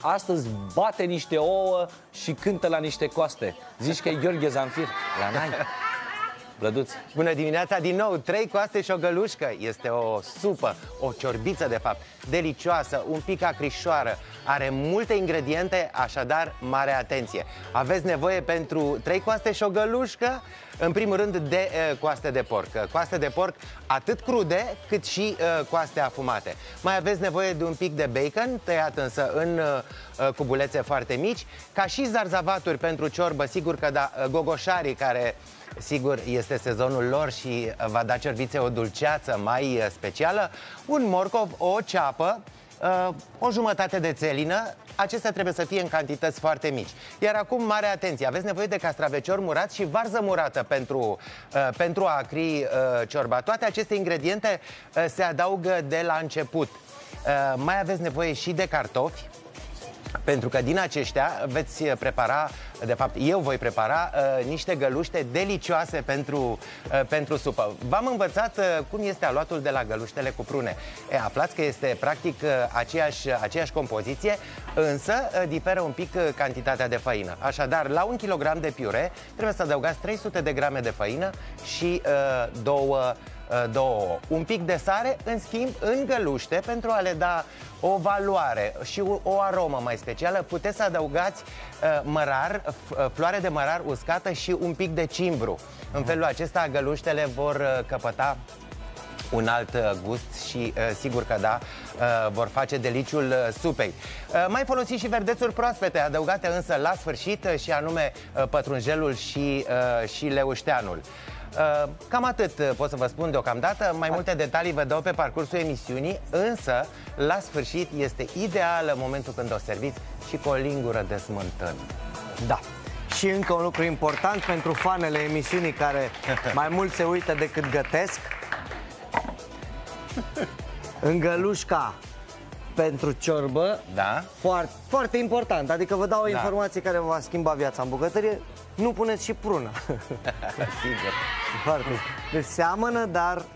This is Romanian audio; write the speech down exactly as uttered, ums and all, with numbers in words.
astăzi bate niște ouă și cântă la niște coaste. Zici că e Gheorghe Zanfir? La nai. Blăduț. Bună dimineața din nou, trei coaste și o gălușcă. Este o supă, o ciorbiță de fapt, delicioasă, un pic acrișoară. Are multe ingrediente, așadar mare atenție. Aveți nevoie pentru trei coaste și o gălușcă, în primul rând de uh, coaste de porc. Coaste de porc atât crude cât și uh, coaste afumate. Mai aveți nevoie de un pic de bacon, tăiat însă în uh, cubulețe foarte mici, ca și zarzavaturi pentru ciorbă, sigur că da, gogoșarii care... Sigur, este sezonul lor și va da ciorbițe o dulceață mai specială, un morcov, o ceapă, o jumătate de țelină. Acestea trebuie să fie în cantități foarte mici. Iar acum, mare atenție, aveți nevoie de castraveciori murați și varză murată pentru, pentru a acri ciorba. Toate aceste ingrediente se adaugă de la început. Mai aveți nevoie și de cartofi, pentru că din aceștia veți prepara, de fapt eu voi prepara uh, niște găluște delicioase pentru, uh, pentru supă. V-am învățat uh, cum este aluatul de la găluștele cu prune. E, aflați că este practic uh, aceeași, aceeași compoziție, însă uh, diferă un pic uh, cantitatea de făină. Așadar, la un kilogram de piure trebuie să adăugați trei sute de grame de făină și uh, două două ouă. Un pic de sare, în schimb, în găluște, pentru a le da o valoare și o, o aromă mai specială, puteți să adăugați uh, mărar, floare de mărar uscată și un pic de cimbru. În felul acesta, găluștele vor uh, căpăta un alt uh, gust și uh, sigur că da, uh, vor face deliciul uh, supei. Uh, mai folosiți și verdețuri proaspete, adăugate însă la sfârșit, uh, și anume uh, pătrunjelul și, uh, și leușteanul. Uh, cam atât pot să vă spun deocamdată. Mai multe detalii vă dau pe parcursul emisiunii, însă la sfârșit este ideală momentul când o serviți și cu o lingură de smântână. Da. Și încă un lucru important pentru fanele emisiunii care mai mult se uită decât gătesc. În gălușca pentru ciorbă, da? foarte, foarte important. Adică vă dau o da. informație care vă va schimba viața în bucătărie. Nu puneți și prună. Sigur. Foarte. Deci seamănă, dar